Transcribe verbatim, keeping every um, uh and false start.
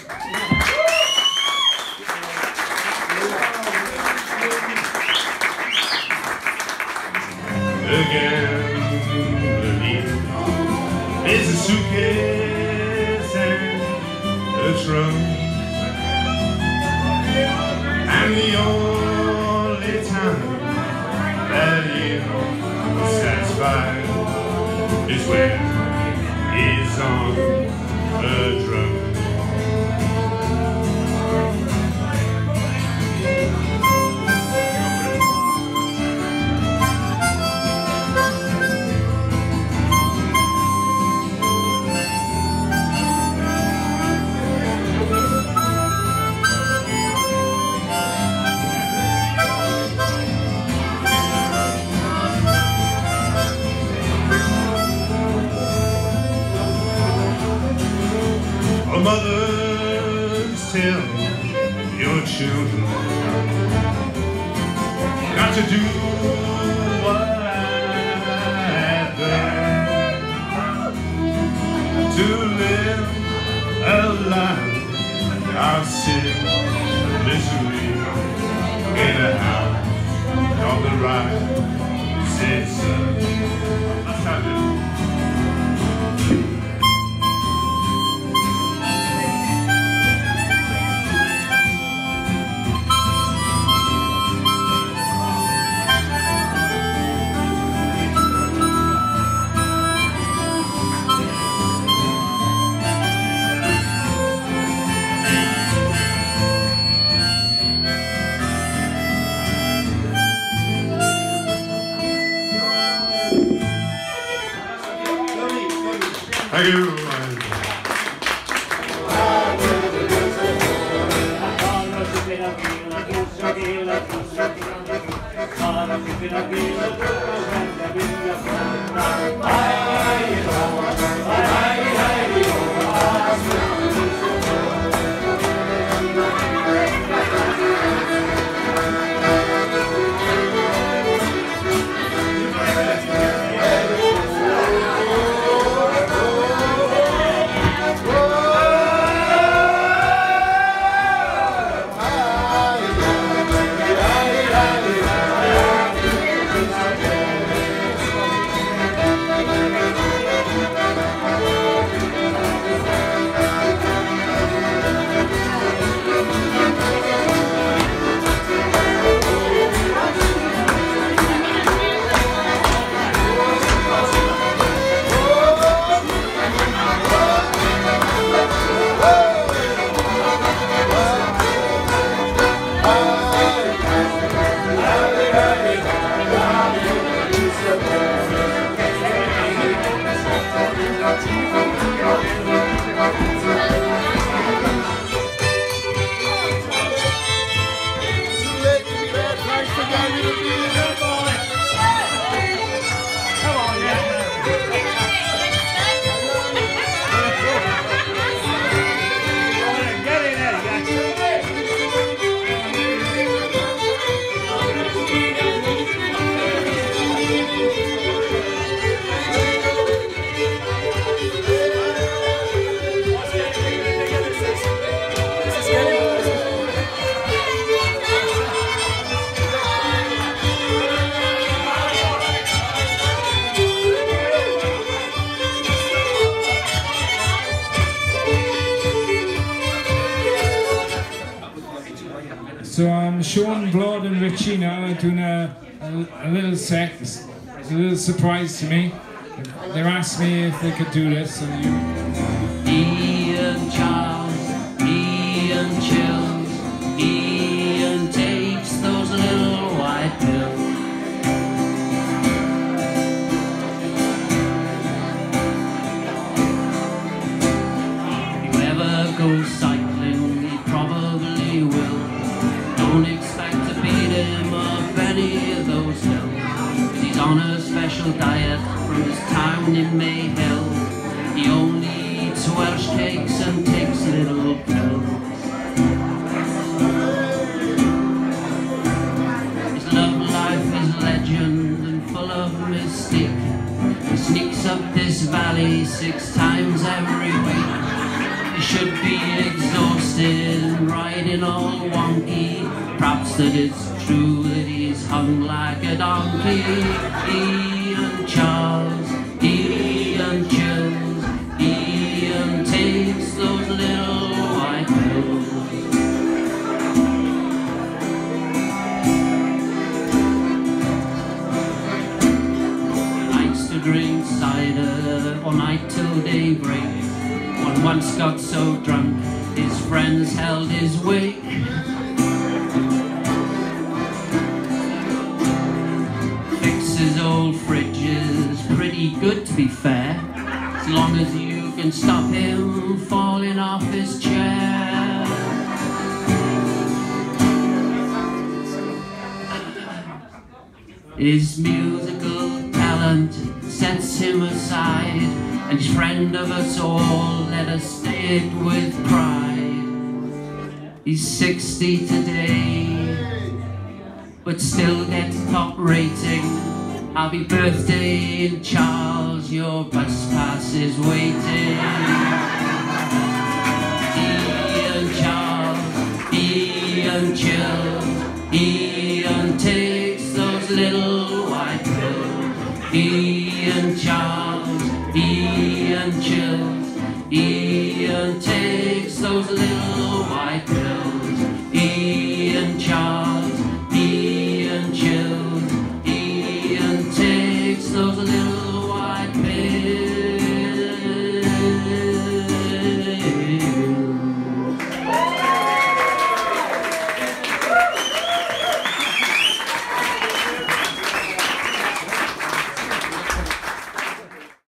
Gambling is a suitcase and a trunk, and the only time that you're satisfied is when he's on a drunk. Mothers, tell your children not to do what I've done, to live a life of sin and misery in a house on the right, said son. That's how it is. Thank you. So I'm Sean, Blood and Richie now are doing a, a, a little set. It's a little surprise to me. They asked me if they could do this. So you... Ian Charles, Ian chills, Ian takes those little white pills. If you ever go cycling, he probably will. Don't expect to beat him up any of those hills, 'cause he's on a special diet from his town in Mayhill. He only eats Welsh cakes and takes little pills. His love life is legend and full of mystique. He sneaks up this valley six times every week. He should be exhausted and riding all wonky. Perhaps that it's true that he's hung like a donkey. Ian Charles, Ian chills, Ian takes those little white pills. Likes to drink cider all night till daybreak. One once got so drunk his friends held his wake. Fixes old fridges, pretty good to be fair, as long as you can stop him falling off his chair. His musical talent sets him aside, and he's friend of us all, let us say it with pride. He's sixty today, but still gets top rating. Happy birthday, Charles, your bus pass is waiting. Ian Charles, Ian chills, Ian takes those little white pills. Ian Charles, Ian chills, Ian takes those little white pills. Ian Charles.